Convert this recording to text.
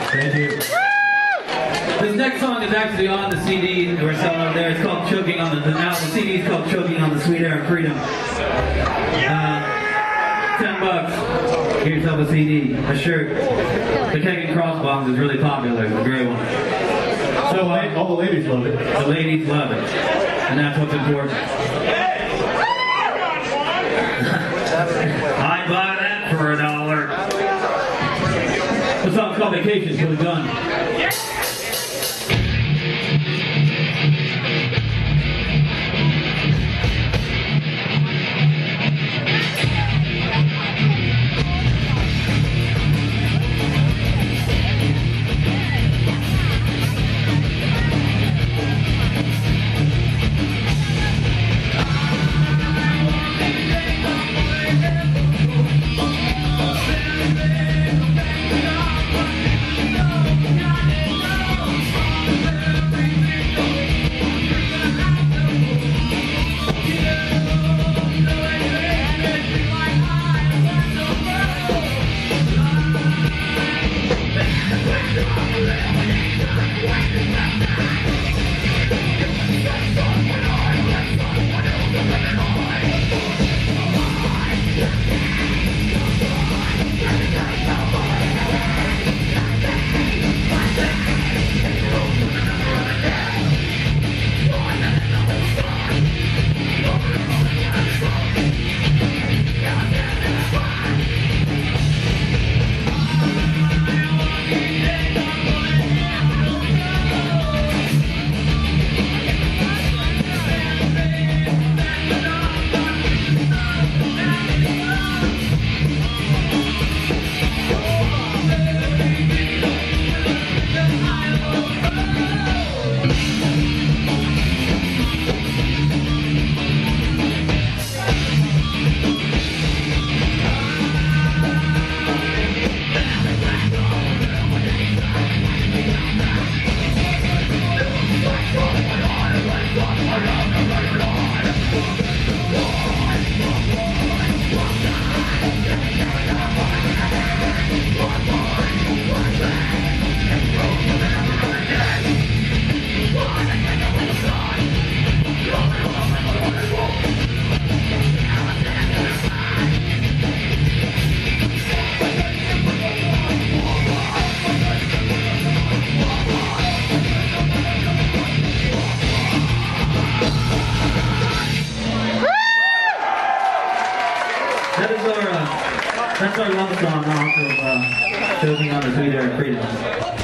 Thank you. This next song is actually on the CD that we're selling over there. It's called Choking on the CD is called Choking on the Sweet Air of Freedom. $10. Get yourself a CD, a shirt. The Keg and Cross Bombs is really popular. It's a great one. So all the ladies love it. The ladies love it. And that's what's important. I'd buy that for $1. The song's called Vacation to the Gun. That's our love song off of Choking on the Sweet Air of Freedom.